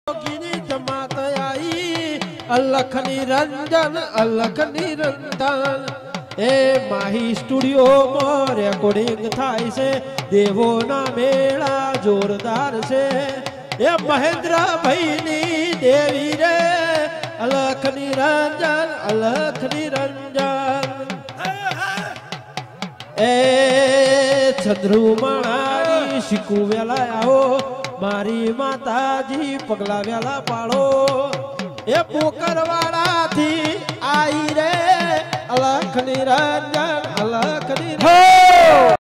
जमात आई अलख निरंजन अलख निरंजन ए माही स्टूडियो में रेकॉर्डिंग थाय से देवो ना मेला जोरदार से ए महेंद्र भाई नी देवी रे अलख निरंजन अलख निरंजन ए चंद्रुमाणी शिकू वेला आओ मारी माताजी पगला वेला पाड़ो ए पोकरवाड़ा थी आई रे अलख निरंजन अलख निरंजन।